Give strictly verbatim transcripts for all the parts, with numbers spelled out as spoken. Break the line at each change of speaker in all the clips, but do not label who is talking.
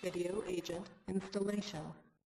Video Agent Installation.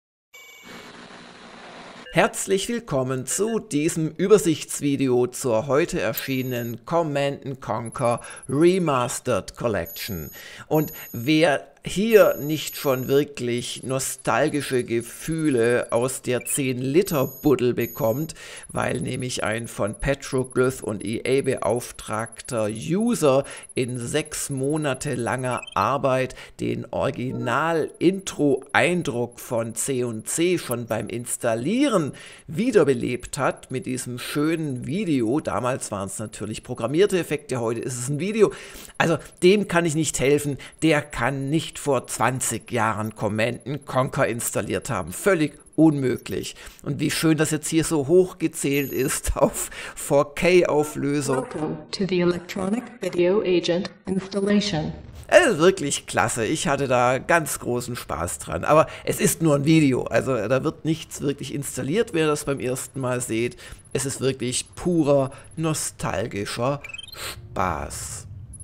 Herzlich willkommen zu diesem Übersichtsvideo zur heute erschienenen Command and Conquer Remastered Collection. Und wer hier nicht schon wirklich nostalgische Gefühle aus der zehn Liter Buddel bekommt, weil nämlich ein von Petroglyph und E A beauftragter User in sechs Monate langer Arbeit den Original-Intro-Eindruck von C und C schon beim Installieren wiederbelebt hat mit diesem schönen Video. Damals waren es natürlich programmierte Effekte, heute ist es ein Video. Also dem kann ich nicht helfen, der kann nicht vor zwanzig Jahren Command and Conquer installiert haben. Völlig unmöglich. Und wie schön das jetzt hier so hochgezählt ist auf vier K-Auflösung.
Welcome to the Electronic Video Agent Installation.
Also wirklich klasse. Ich hatte da ganz großen Spaß dran. Aber es ist nur ein Video. Also da wird nichts wirklich installiert, wenn ihr das beim ersten Mal seht. Es ist wirklich purer, nostalgischer Spaß.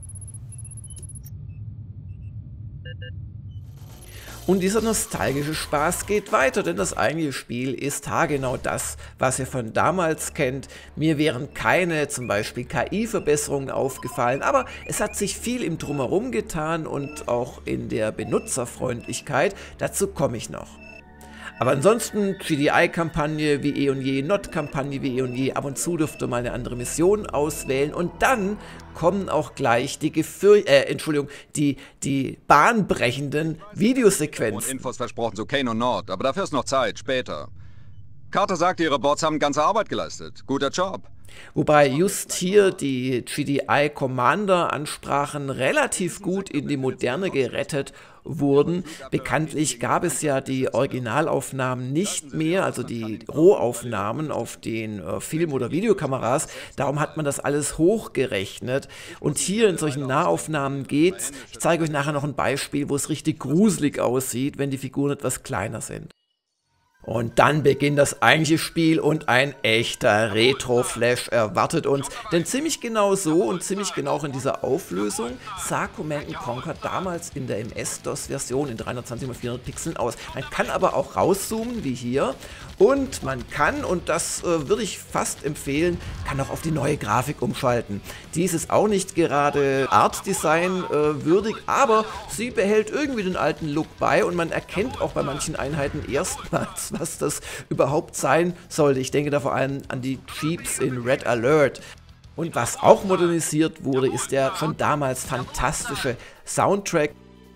Und dieser nostalgische Spaß geht weiter, denn das eigentliche Spiel ist haargenau das, was ihr von damals kennt. Mir wären keine zum Beispiel K I-Verbesserungen aufgefallen, aber es hat sich viel im Drumherum getan und auch in der Benutzerfreundlichkeit. Dazu komme ich noch. Aber ansonsten G D I-Kampagne wie eh und je, N O D-Kampagne wie eh und je, ab und zu dürft ihr mal eine andere Mission auswählen und dann kommen auch gleich die Gefür äh, Entschuldigung, die, die bahnbrechenden Videosequenzen.
Und Infos versprochen zu Kane und Nord, aber dafür ist noch Zeit, später. Carter sagte, ihre Bots haben ganze Arbeit geleistet. Guter Job.
Wobei just hier die G D I-Commander-Ansprachen relativ gut in die Moderne gerettet wurden. Bekanntlich gab es ja die Originalaufnahmen nicht mehr, also die Rohaufnahmen auf den äh, Film- oder Videokameras. Darum hat man das alles hochgerechnet. Und hier in solchen Nahaufnahmen geht's. Ich zeige euch nachher noch ein Beispiel, wo es richtig gruselig aussieht, wenn die Figuren etwas kleiner sind. Und dann beginnt das eigentliche Spiel und ein echter Retro-Flash erwartet uns. Denn ziemlich genau so und ziemlich genau auch in dieser Auflösung sah Command and Conquer damals in der M S-DOS-Version in dreihundertzwanzig mal vierhundert Pixeln aus. Man kann aber auch rauszoomen, wie hier. Und man kann, und das äh, würde ich fast empfehlen, kann auch auf die neue Grafik umschalten. Dies ist auch nicht gerade Art-Design äh, würdig, aber sie behält irgendwie den alten Look bei und man erkennt auch bei manchen Einheiten erstmals, was das überhaupt sein sollte. Ich denke da vor allem an die Jeeps in Red Alert. Und was auch modernisiert wurde, ist der schon damals fantastische Soundtrack.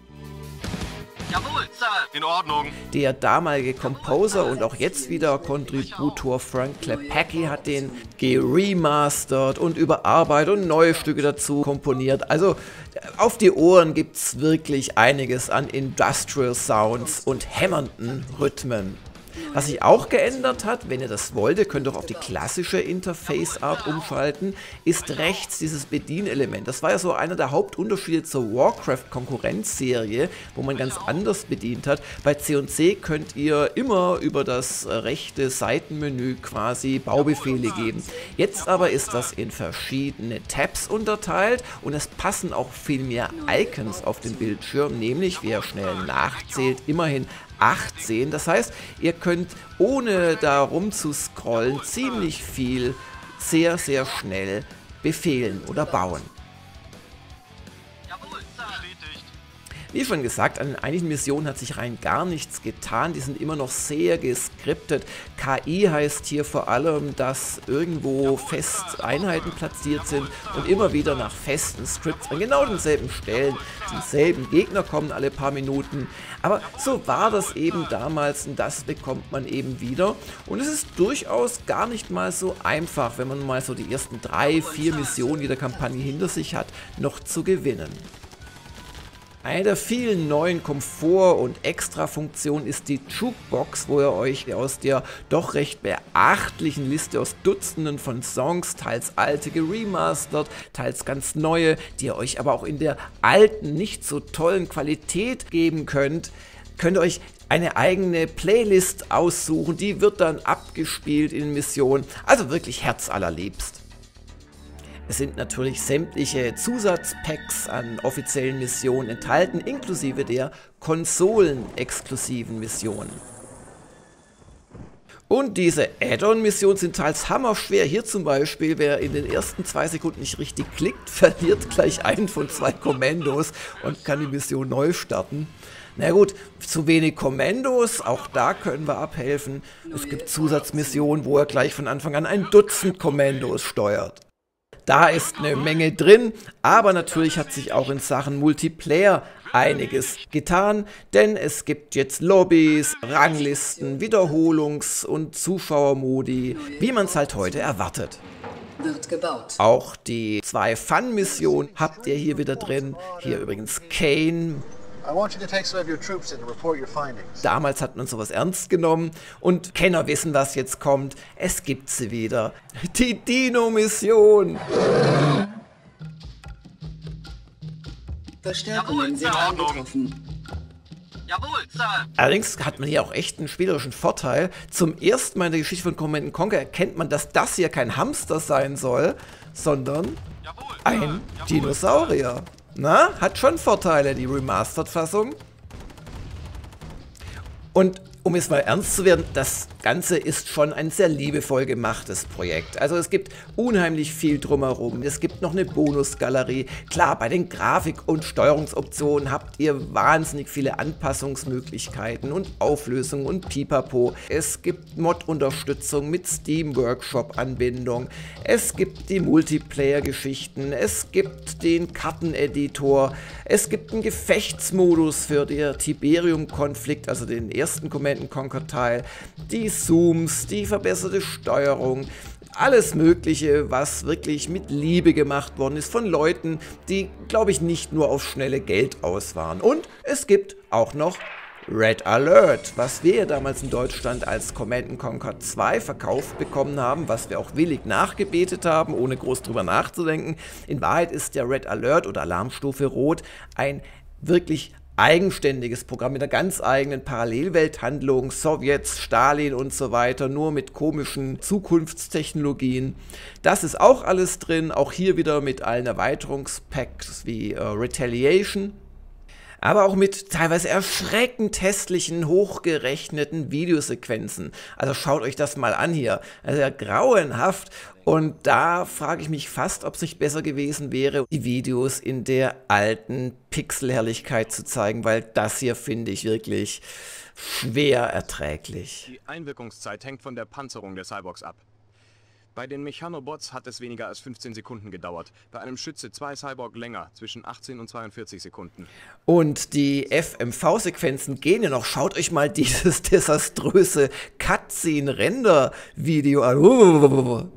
Jawohl, Sir. In Ordnung.
Der damalige Composer und auch jetzt wieder Kontributor Frank Klepacki hat den geremastert und überarbeitet und neue Stücke dazu komponiert. Also auf die Ohren gibt es wirklich einiges an Industrial Sounds und hämmernden Rhythmen. Was sich auch geändert hat, wenn ihr das wollt, ihr könnt auch auf die klassische Interface-Art umschalten, ist rechts dieses Bedienelement. Das war ja so einer der Hauptunterschiede zur Warcraft-Konkurrenzserie, wo man ganz anders bedient hat. Bei C und C könnt ihr immer über das rechte Seitenmenü quasi Baubefehle geben. Jetzt aber ist das in verschiedene Tabs unterteilt und es passen auch viel mehr Icons auf den Bildschirm, nämlich, wer schnell nachzählt, immerhin achtzehn. Das heißt, ihr könnt ohne da rumzuscrollen ziemlich viel sehr, sehr schnell befehlen oder bauen. Wie schon gesagt, an einigen Missionen hat sich rein gar nichts getan, die sind immer noch sehr geskriptet. K I heißt hier vor allem, dass irgendwo fest Einheiten platziert sind und immer wieder nach festen Scripts an genau denselben Stellen dieselben Gegner kommen alle paar Minuten. Aber so war das eben damals und das bekommt man eben wieder. Und es ist durchaus gar nicht mal so einfach, wenn man mal so die ersten drei, vier Missionen jeder Kampagne hinter sich hat, noch zu gewinnen. Eine der vielen neuen Komfort- und Extra-Funktionen ist die Jukebox, wo ihr euch aus der doch recht beachtlichen Liste aus Dutzenden von Songs, teils alte geremastert, teils ganz neue, die ihr euch aber auch in der alten, nicht so tollen Qualität geben könnt, könnt ihr euch eine eigene Playlist aussuchen, die wird dann abgespielt in Missionen, also wirklich herzallerliebst. Es sind natürlich sämtliche Zusatzpacks an offiziellen Missionen enthalten, inklusive der konsolenexklusiven Missionen. Und diese Add-on-Missionen sind teils hammerschwer. Hier zum Beispiel, wer in den ersten zwei Sekunden nicht richtig klickt, verliert gleich einen von zwei Kommandos und kann die Mission neu starten. Na gut, zu wenig Kommandos, auch da können wir abhelfen. Es gibt Zusatzmissionen, wo er gleich von Anfang an ein Dutzend Kommandos steuert. Da ist eine Menge drin, aber natürlich hat sich auch in Sachen Multiplayer einiges getan, denn es gibt jetzt Lobbys, Ranglisten, Wiederholungs- und Zuschauermodi, wie man es halt heute erwartet.
Wird gebaut.
Auch die zwei Fun-Missionen habt ihr hier wieder drin. Hier übrigens Kane. Damals hat man sowas ernst genommen und Kenner wissen, was jetzt kommt. Es gibt sie wieder. Die Dino-Mission.
Verstärkungen sind eingetroffen.
Jawohl, Sir.
Allerdings hat man hier auch echt einen spielerischen Vorteil. Zum ersten Mal in der Geschichte von Command and Conquer erkennt man, dass das hier kein Hamster sein soll, sondern
Jawohl, Sir.
ein
Jawohl,
Dinosaurier. Na, hat schon Vorteile, die Remastered-Fassung. Und um jetzt mal ernst zu werden, das Ganze ist schon ein sehr liebevoll gemachtes Projekt. Also es gibt unheimlich viel drumherum. Es gibt noch eine Bonusgalerie. Klar, bei den Grafik- und Steuerungsoptionen habt ihr wahnsinnig viele Anpassungsmöglichkeiten und Auflösungen und Pipapo. Es gibt Mod-Unterstützung mit Steam-Workshop-Anbindung. Es gibt die Multiplayer-Geschichten. Es gibt den Karteneditor. Es gibt einen Gefechtsmodus für den Tiberium-Konflikt, also den ersten Command and Conquer Teil, die Zooms, die verbesserte Steuerung, alles Mögliche, was wirklich mit Liebe gemacht worden ist von Leuten, die, glaube ich, nicht nur auf schnelle Geld aus waren. Und es gibt auch noch Red Alert, was wir damals in Deutschland als Command and Conquer zwei verkauft bekommen haben, was wir auch willig nachgebetet haben, ohne groß drüber nachzudenken. In Wahrheit ist der Red Alert oder Alarmstufe Rot ein wirklich eigenständiges Programm mit einer ganz eigenen Parallelwelthandlung, Sowjets, Stalin und so weiter, nur mit komischen Zukunftstechnologien. Das ist auch alles drin, auch hier wieder mit allen Erweiterungspacks wie äh, Retaliation, aber auch mit teilweise erschreckend hässlichen, hochgerechneten Videosequenzen. Also schaut euch das mal an hier. Also ja, grauenhaft. Und da frage ich mich fast, ob es nicht besser gewesen wäre, die Videos in der alten Pixelherrlichkeit zu zeigen, weil das hier finde ich wirklich schwer erträglich.
Die Einwirkungszeit hängt von der Panzerung der Cyborgs ab. Bei den Mechanobots hat es weniger als fünfzehn Sekunden gedauert. Bei einem Schütze zwei Cyborg länger, zwischen achtzehn und zweiundvierzig Sekunden.
Und die F M V-Sequenzen gehen ja noch. Schaut euch mal dieses desaströse Cutscene-Render-Video an.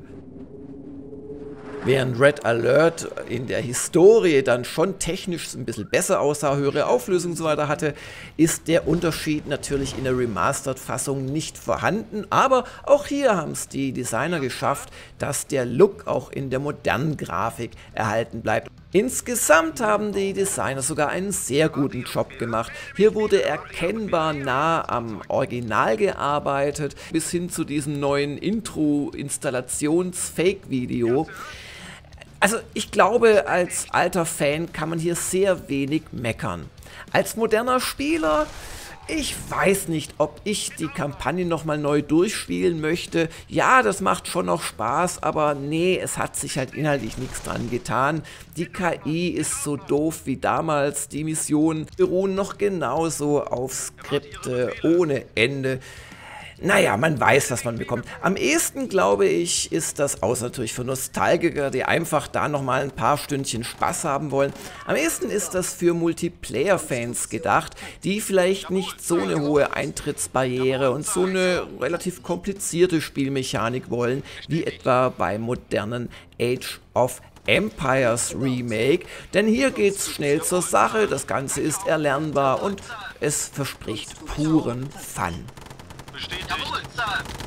Während Red Alert in der Historie dann schon technisch ein bisschen besser aussah, höhere Auflösung und so weiter hatte, ist der Unterschied natürlich in der Remastered-Fassung nicht vorhanden. Aber auch hier haben es die Designer geschafft, dass der Look auch in der modernen Grafik erhalten bleibt. Insgesamt haben die Designer sogar einen sehr guten Job gemacht. Hier wurde erkennbar nah am Original gearbeitet, bis hin zu diesem neuen Intro-Installations-Fake-Video. Also ich glaube, als alter Fan kann man hier sehr wenig meckern. Als moderner Spieler, ich weiß nicht, ob ich die Kampagne nochmal neu durchspielen möchte. Ja, das macht schon noch Spaß, aber nee, es hat sich halt inhaltlich nichts dran getan. Die K I ist so doof wie damals, die Missionen beruhen noch genauso auf Skripte ohne Ende. Naja, man weiß, was man bekommt. Am ehesten, glaube ich, ist das, außer natürlich für Nostalgiker, die einfach da nochmal ein paar Stündchen Spaß haben wollen, am ehesten ist das für Multiplayer-Fans gedacht, die vielleicht nicht so eine hohe Eintrittsbarriere und so eine relativ komplizierte Spielmechanik wollen, wie etwa beim modernen Age of Empires Remake, denn hier geht's schnell zur Sache, das Ganze ist erlernbar und es verspricht puren Fun.
Bestätigt. Jawohl, Sir.